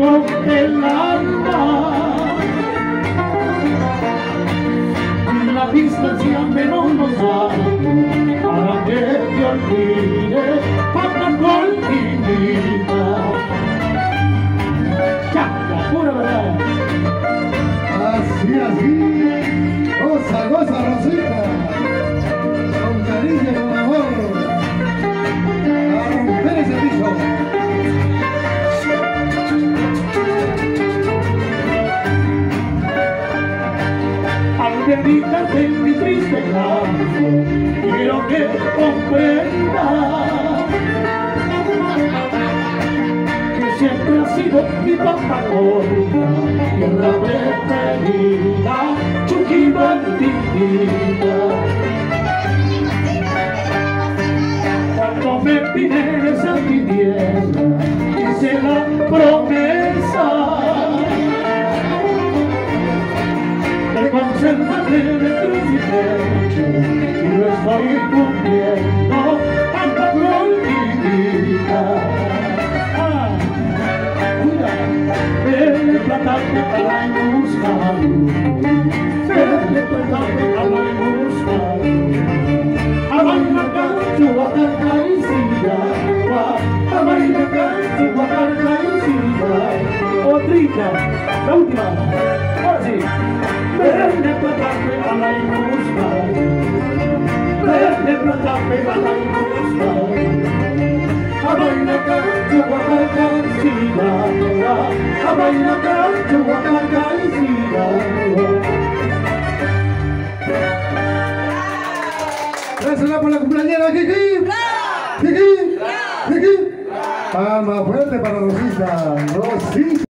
con el alma. La distancia menos nos da para que te olvide, para con mi vida. Ya, la pura verdad. Así, goza, goza, Rosita, con cariño, con amor, a romper ese piso. Al dedicarte en mi triste canto, quiero que comprendas que siempre ha sido mi Patagonia, tierra preferida, Chucky bandida. Cuando me pides a mi tierra, hice la promesa de conservarte dentro de mi pecho, y lo estoy cumpliendo, anda con mi vida. Vele platante para buscar, vele platante para buscar. A bailar canto, a cantar y sida, a bailar canto, a cantar y sida. Otrita, la última, ahora sí. Vele platante para buscar, vele platante para buscar. A bailar canto, a cantar y sida. A bailar canto, a cantar y sida. Gracias por la cumpleañera, Kiki. Kiki. Kiki. Palma fuerte para Rosita. Rosita.